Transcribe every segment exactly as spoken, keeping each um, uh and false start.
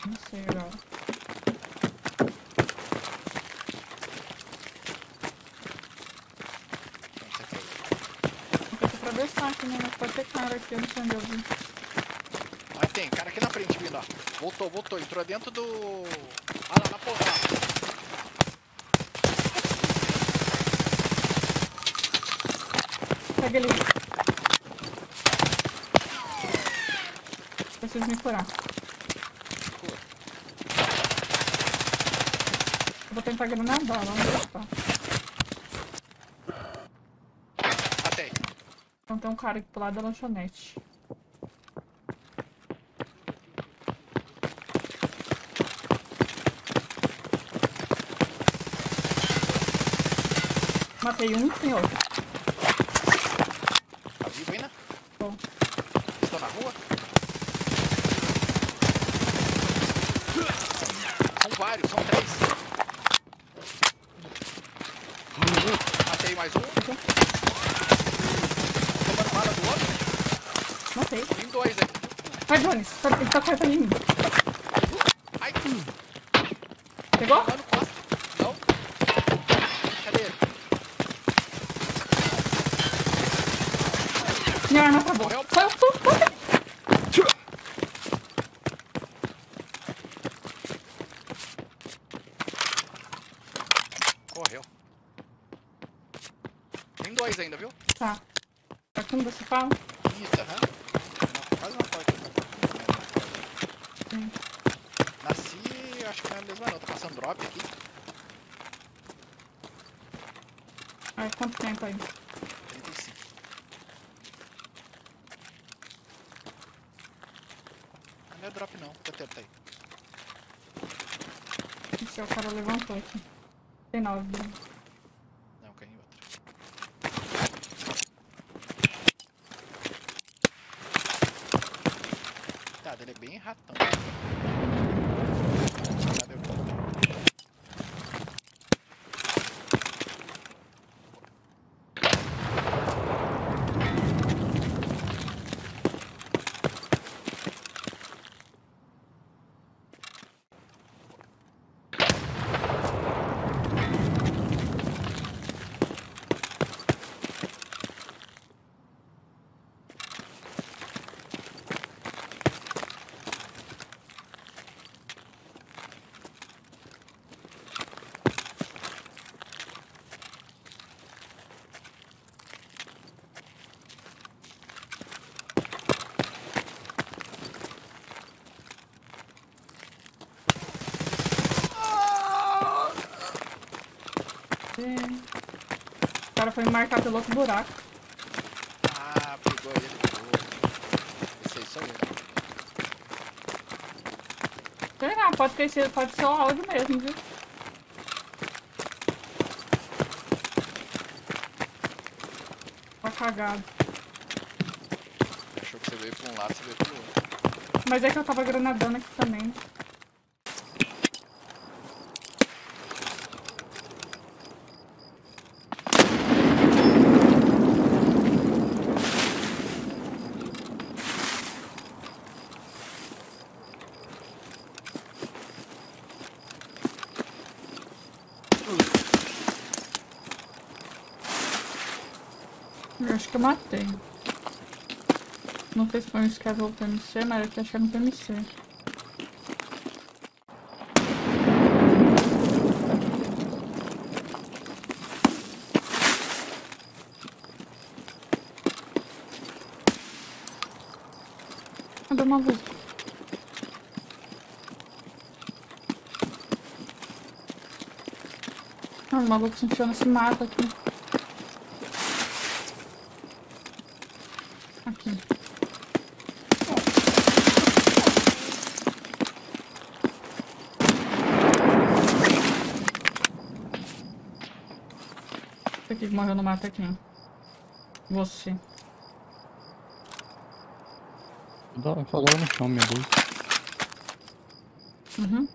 Não sei agora. Vou ter que atravessar aqui, né? Mas pode ter cara aqui, eu não sei onde eu vi. Ah, tem cara aqui na frente vindo, ó. Voltou, voltou. Entrou dentro do... Ah, lá na ponta, lá. Pega ele. Preciso me curar. Cura. Eu vou tentar granadar lá onde ele tá. Matei. Então tem um cara aqui pro lado da lanchonete. Matei um, tem outro. Tá vivo ainda? Tô. Estão na rua? São vários, são três. Matei mais um. Tomando bala do outro. Matei. Tem dois aí. Vai, Jones. Tá- Ele tá correndo em mim. Ai, Pegou? tomando costa. Não. Cadê ele? Minha arma travou. Morreu? Saiu tudo. Correu. Tem dois ainda, viu? Tá. Tá como você fala? Isso, aham. Uma- Quase uma porta. Sim. Nasci, acho que não é a mesma não. Tô passando drop aqui. Ai, quanto tempo aí? trinta e cinco. Não é drop não. Quanto tempo tá aí? Ixi, o cara levantou aqui. Tem nove. Né? Não, caiu em outra. Tá, dele é bem ratão. Cadê o cara? O cara foi me marcar pelo outro buraco. Ah, pegou ele. Pegou. Esse aí sou eu. Sei lá, pode, ter sido, pode ser o áudio mesmo, viu? Tá cagado. Achou que você veio pra um lado, você veio pro outro. Mas é que eu tava granadando aqui também. Eu acho que eu matei. Não sei se foi um Scav ou P M C, mas eu acho que era um P M C. Cadê uma luz? Ah, o maluco se enfiou nesse mato aqui. Aqui. Esse aqui que morreu no mato aqui. Você. Dá agora no chão, minha luz. Uhum.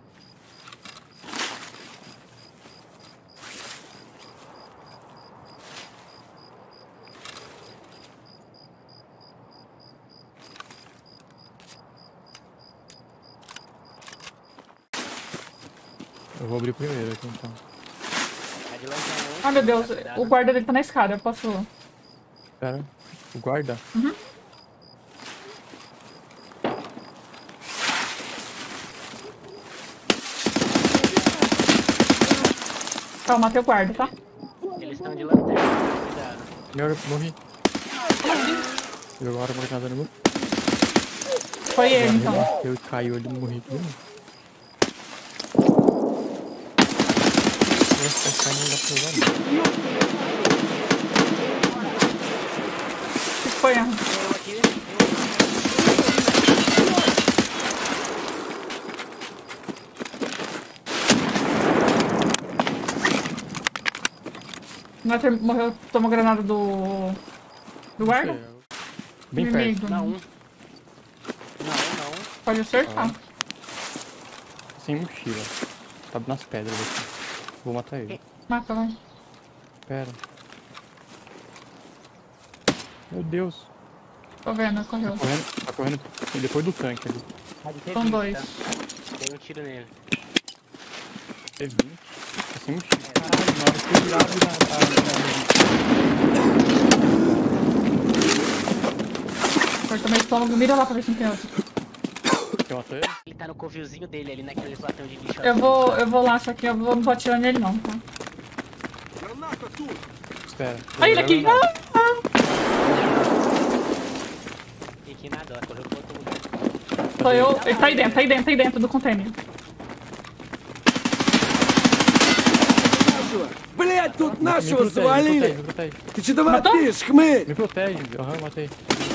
Eu vou abrir primeiro aqui então. Tá de lanterna um. Ai, meu Deus. Cuidado. O guarda dele tá na escada. Eu posso... Pera, o guarda? Uhum. Tá, eu matei o guarda, tá? Eles estão de lanterna, cuidado. Melhor, morri. Jogaram uma granada no muro. Foi ele, então. Eu caiu ali e morri tudo. Esse cara não dá pra usar, não. O que foi, Henry? Eu aqui, Não é morreu, tomou granada do... Do guarda? Bem Inimigo. perto. Não, um. Não, não. Pode acertar. Sem mochila. Tá nas pedras aqui. Vou matar ele. Mata, vai. Pera. Meu Deus. Tô vendo, correu. Correndo, tá correndo depois do tanque ali. Tá de T vinte, São dois. tá? Tem um tiro nele. T vinte. Tá sem mochila. Caralho, na hora que eu virava na... Cortou meu estômago. Mira lá pra ver se não tem outro. Quer matar ele? Ele tá no covilzinho dele ali naqueles latão de lixo. Eu vou, eu vou lá, só que eu vou, não vou atirar nele não, tá? Espera. Olha ele aqui! Ah, ah. E que nada, ela correu pro outro lugar. Sou eu. Ele tá aí dentro, tá aí dentro, tá aí dentro do container. Блять, тут Me нашего protege, me завалили! protege, me protege. Ты что творишь, хмырь? Me protege. Aham, matei.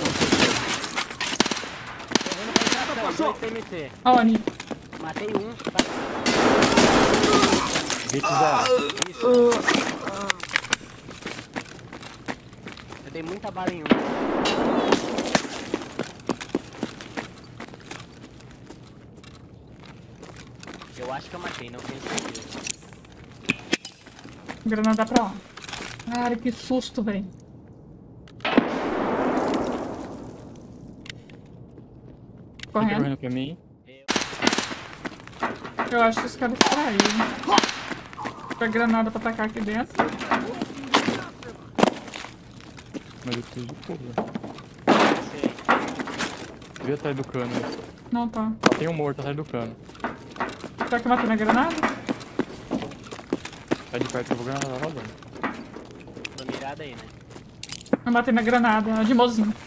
Dois T M C. Aonde? Matei um. Tá... Gate zero. Isso. Eu dei muita bala em um. Eu acho que eu matei, não tenho certeza. Granada pra lá. Cara, que susto, velho. Tá Correndo. correndo pra mim. Eu acho que os caras distraíram. Pega granada pra atacar aqui dentro. Mas eu preciso de porra. Sei. Devia atrás do cano. Não, tá. Só tem um morto atrás do cano. Será que eu matei na granada? Tá de perto, eu vou ganhar rodando. Tô mirado aí, né? Eu matei na granada, de mozinho.